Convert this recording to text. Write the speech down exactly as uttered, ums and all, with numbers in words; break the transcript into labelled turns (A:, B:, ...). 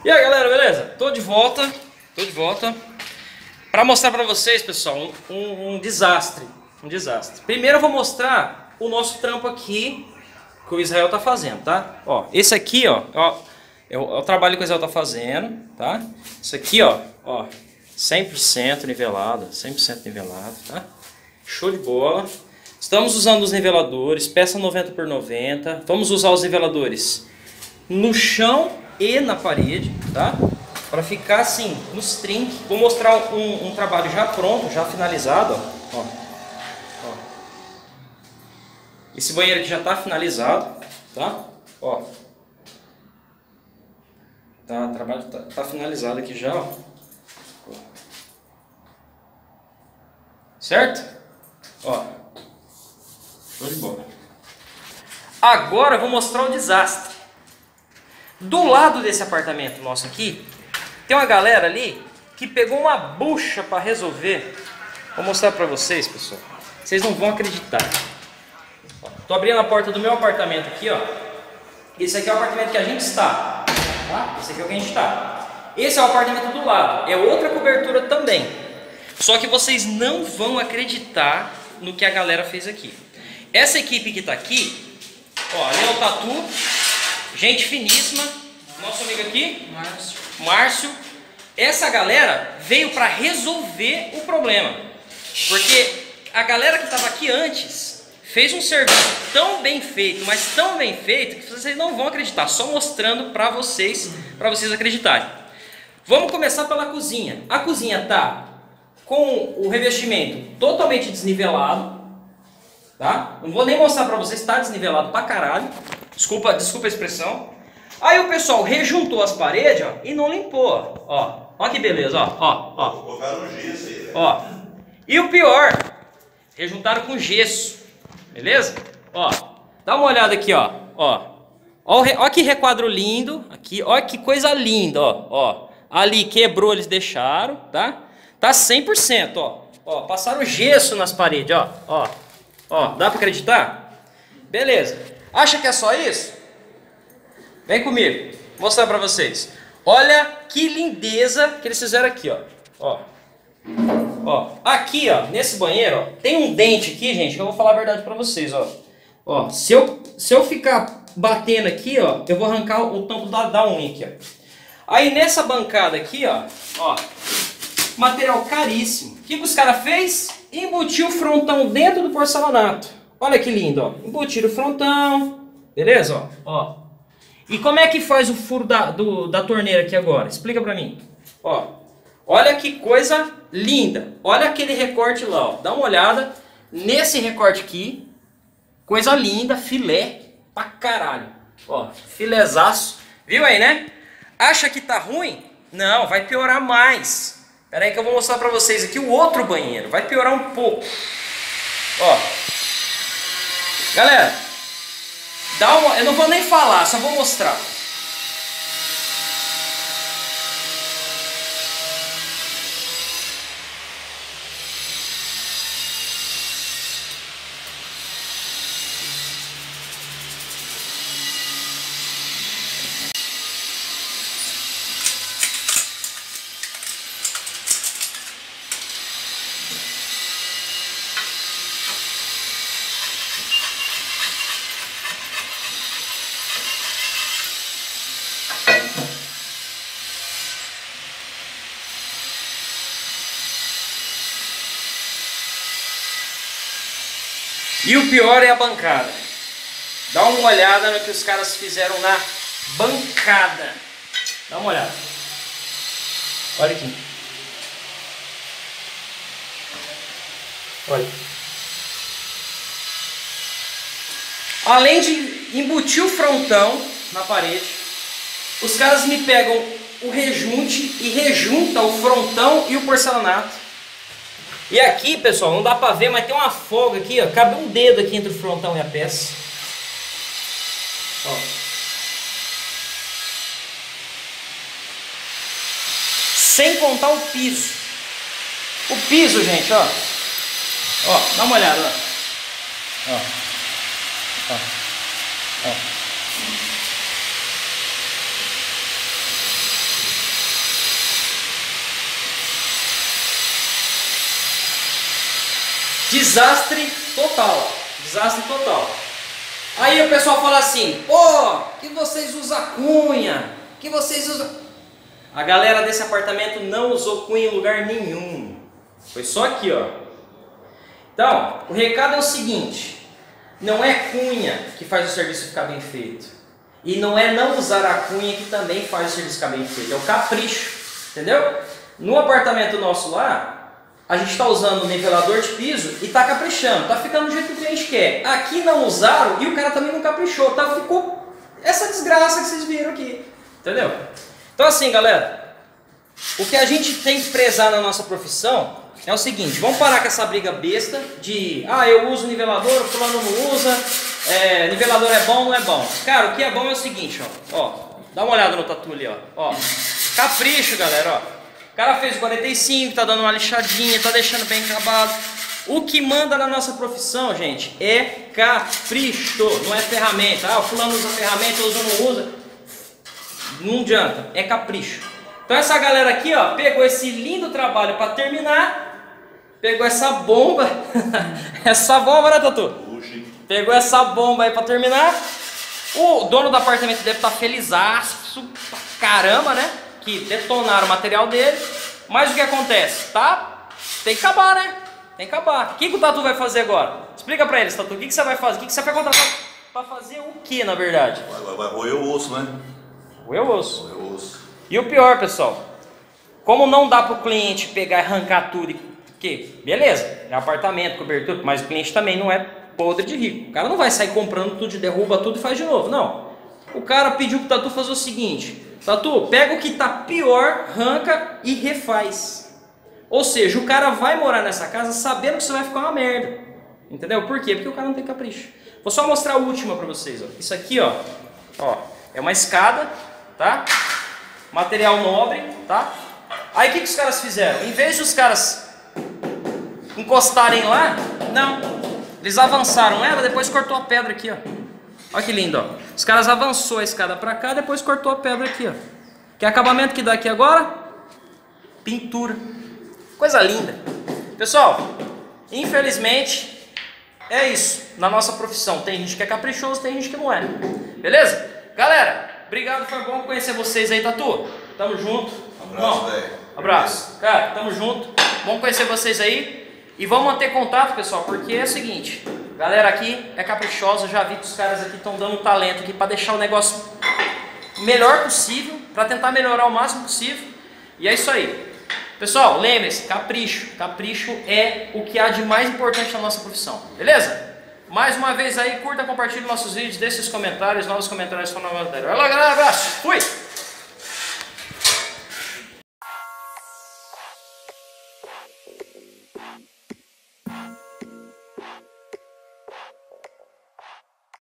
A: E aí galera, beleza? Tô de volta, tô de volta para mostrar para vocês, pessoal, um, um, um desastre, um desastre. Primeiro eu vou mostrar o nosso trampo aqui que o Israel tá fazendo, tá? Ó, esse aqui, ó, ó é, o, é o trabalho que o Israel tá fazendo, tá? Isso aqui, ó, ó, cem por cento nivelado, cem por cento nivelado, tá? Show de bola. Estamos usando os niveladores, peça noventa por noventa. Vamos usar os niveladores no chão e na parede, tá? Para ficar assim, nos trinques. Vou mostrar um, um trabalho já pronto, já finalizado, ó. Ó. Ó. Esse banheiro aqui já está finalizado, tá? Ó. Tá, o trabalho tá, tá finalizado aqui já, ó. Certo? Ó. Show de bola. Agora eu vou mostrar o desastre. Do lado desse apartamento nosso aqui, tem uma galera ali que pegou uma bucha para resolver. Vou mostrar para vocês, pessoal. Vocês não vão acreditar. Ó, tô abrindo a porta do meu apartamento aqui, ó. Esse aqui é o apartamento que a gente está, tá? Esse aqui é o que a gente está. Esse é o apartamento do lado. É outra cobertura também. Só que vocês não vão acreditar no que a galera fez aqui. Essa equipe que está aqui, ó, ali é o Tatu. Gente finíssima, nosso amigo aqui, Márcio. Márcio. Essa galera veio para resolver o problema, porque a galera que estava aqui antes fez um serviço tão bem feito, mas tão bem feito que vocês não vão acreditar. Só mostrando para vocês, para vocês acreditarem. Vamos começar pela cozinha. A cozinha tá com o revestimento totalmente desnivelado, tá? Não vou nem mostrar para vocês, está desnivelado pra caralho. Desculpa, desculpa a expressão. Aí o pessoal rejuntou as paredes, ó, e não limpou, ó. Ó que beleza, ó, ó, ó.
B: Colocaram gesso aí, né?
A: Ó. E o pior, rejuntaram com gesso. Beleza? Ó. Dá uma olhada aqui, ó. Ó. Ó, ó que requadro lindo aqui, ó que coisa linda, ó, ó. Ali quebrou, eles deixaram, tá? Tá cem por cento, ó. Ó, passaram gesso nas paredes, ó. Ó. Ó, dá pra acreditar? Beleza. Acha que é só isso? Vem comigo, vou mostrar pra vocês. Olha que lindeza que eles fizeram aqui, ó. Ó. Ó. Aqui, ó, nesse banheiro, ó, tem um dente aqui, gente, que eu vou falar a verdade pra vocês, ó. Ó, se eu, se eu ficar batendo aqui, ó, eu vou arrancar o tampo da, da unha aqui, ó. Aí nessa bancada aqui, ó, ó, material caríssimo. O que, que os caras fez? Embutiu o frontão dentro do porcelanato. Olha que lindo, ó. Embutiram o frontão. Beleza, ó. Ó. E como é que faz o furo da, do, da torneira aqui agora? Explica pra mim. Ó. Olha que coisa linda. Olha aquele recorte lá, ó. Dá uma olhada nesse recorte aqui. Coisa linda, filé pra caralho. Ó, filézaço. Viu aí, né? Acha que tá ruim? Não, vai piorar mais. Pera aí que eu vou mostrar pra vocês aqui o outro banheiro. Vai piorar um pouco. Ó. Galera, dá uma, eu não vou nem falar, só vou mostrar. E o pior é a bancada. Dá uma olhada no que os caras fizeram na bancada. Dá uma olhada. Olha aqui. Olha. Além de embutir o frontão na parede, os caras me pegam o rejunte e rejuntam o frontão e o porcelanato. E aqui, pessoal, não dá pra ver, mas tem uma folga aqui, ó. Cabe um dedo aqui entre o frontão e a peça. Ó. Sem contar o piso. O piso, gente, ó. Ó, dá uma olhada, ó. Ó. Ó. Ó. desastre total, desastre total. Aí o pessoal fala assim, pô, que vocês usam cunha, que vocês usam... A galera desse apartamento não usou cunha em lugar nenhum, foi só aqui, ó. Então, o recado é o seguinte, não é cunha que faz o serviço ficar bem feito, e não é não usar a cunha que também faz o serviço ficar bem feito, é o capricho, entendeu? No apartamento nosso lá, a gente está usando o nivelador de piso e está caprichando, está ficando do jeito que o cliente quer. Aqui não usaram e o cara também não caprichou, tá? Ficou essa desgraça que vocês viram aqui, entendeu? Então assim, galera, o que a gente tem que prezar na nossa profissão é o seguinte, vamos parar com essa briga besta de, ah, eu uso nivelador, o fulano não usa, é, nivelador é bom, não é bom. Cara, o que é bom é o seguinte, ó, ó, dá uma olhada no tatu ali, ó, ó, capricho, galera, ó. O cara fez quarenta e cinco, tá dando uma lixadinha, tá deixando bem acabado. O que manda na nossa profissão, gente, é capricho, não é ferramenta. Ah, o fulano usa ferramenta, o outro não usa. Não adianta, é capricho. Então essa galera aqui, ó, pegou esse lindo trabalho para terminar, pegou essa bomba, essa bomba, né, Tatu? Pegou essa bomba aí para terminar. O dono do apartamento deve estar felizaço pra caramba, né? Que detonaram o material dele, mas o que acontece? Tá? Tem que acabar, né? Tem que acabar. O que, que o Tatu vai fazer agora? Explica pra eles, Tatu, o que, que você vai fazer? O que, que você vai contratar pra fazer o que, na verdade?
B: Vai, vai, vai roer o osso, né?
A: Roer o osso.
B: Roer o osso.
A: E o pior, pessoal, como não dá pro cliente pegar e arrancar tudo, que beleza, é apartamento, cobertura, mas o cliente também não é podre de rico. O cara não vai sair comprando tudo, derruba tudo e faz de novo, não. O cara pediu pro Tatu fazer o seguinte: Tatu, pega o que tá pior, arranca e refaz. Ou seja, o cara vai morar nessa casa sabendo que isso vai ficar uma merda. Entendeu? Por quê? Porque o cara não tem capricho. Vou só mostrar a última pra vocês, ó. Isso aqui, ó, ó, é uma escada, tá? Material nobre, tá? Aí o que, que os caras fizeram? Em vez de os caras encostarem lá, não. Eles avançaram ela, depois cortou a pedra aqui, ó. Olha que lindo, ó. Os caras avançou a escada pra cá, depois cortou a pedra aqui, ó. Que acabamento que dá aqui agora? Pintura. Coisa linda. Pessoal, infelizmente, é isso. Na nossa profissão, tem gente que é caprichoso, tem gente que não é. Beleza? Galera, obrigado, foi bom conhecer vocês aí, Tatu. Tamo junto.
B: Abraço, velho.
A: Abraço. Cara, tamo junto. Bom conhecer vocês aí. E vamos manter contato, pessoal, porque é o seguinte... Galera aqui é caprichosa, já vi que os caras aqui estão dando um talento aqui para deixar o negócio melhor possível, para tentar melhorar o máximo possível. E é isso aí. Pessoal, lembre-se, capricho. Capricho é o que há de mais importante na nossa profissão. Beleza? Mais uma vez aí, curta, compartilhe nossos vídeos, deixe seus comentários, novos comentários para nova matéria. Valeu, galera, abraço. Fui!